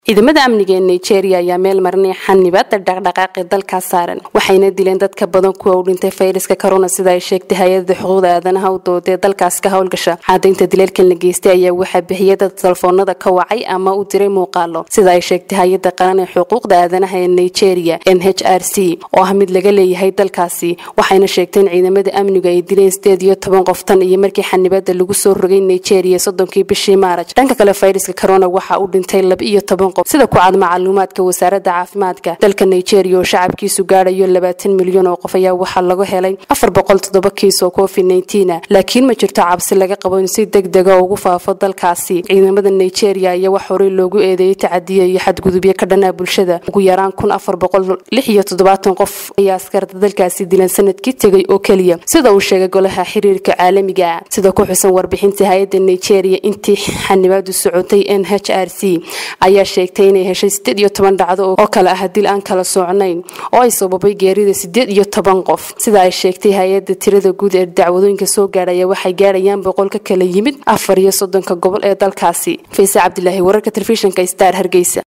ciidamada amniga ee Nigeria ayaa meel marnay xannibaadda dhaqdhaqaaqa dalka saaran waxayna dileen dad ka badan kuwa u dhintay fayraska corona sida ay sheegtay hay'adda xuquuqda aadanaha u dooday dalkaas ka howlgasha cadaynta dileelkan la geystay ayaa waxa bixiyay dad telefoonada ka wacay ama u diray muuqaalo sida ay sheegtay hay'adda qaran ee xuquuqda aadanaha ee Nigeria NHRC oo ah mid laga leeyahay dalkaasi waxayna sheegteen ciidamada amniga ay dileen 18 qof tan iyo markii xannibaadda lagu soo rogay Nigeria 30 bishii Maarch dhanka kale fayraska corona waxa uu dhintay 12 sida ku cad macluumaadka wasaaradda caafimaadka dalka Nigeria oo shacabkiisu gaadhayo 20 milyan oo qof ayaa waxa lagu helay 407 kiis oo COVID-19 laakiin ma jirto cabsi laga qabo in si degdeg ah ugu faafo dalkaasi ciidamada Nigeria ayaa wax hore loogu eedeeyay tacadiyo iyo xadgudubyo ka dhanaa bulshada ugu yaraan 1476 qof ayaa askarta dalkaasi dilan sanadkii tagay oo kaliya sida uu sheegay golaha xiriirka caalamiga ah sida ku xusan warbixinta hay'adda Nigeria intii xannibaadu socotay NHRC ayaa sheegtay inay heshay 18 dhacdo oo kala ah dil aan kala soconayn oo ay sababay geerida 18 qof sida ay sheegtay hay'adda tirada guud ee dacwadooyinka soo gaaraya waxay gaarayaan 100 ka kala yimid 34 gobol ee dalkaasi Faysal Cabdilaahi wararka telefishinka Star Hargeysa